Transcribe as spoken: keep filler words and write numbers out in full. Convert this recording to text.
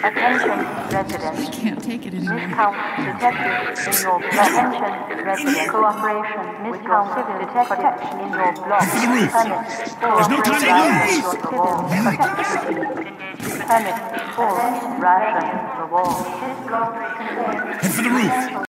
Attention residents. Can't take it anymore. Miscount detected in your block. Attention residents. Cooperation. Miscount detected in your block. For the roof. There's no time to lose. Permit full ration the wall. Head for the roof.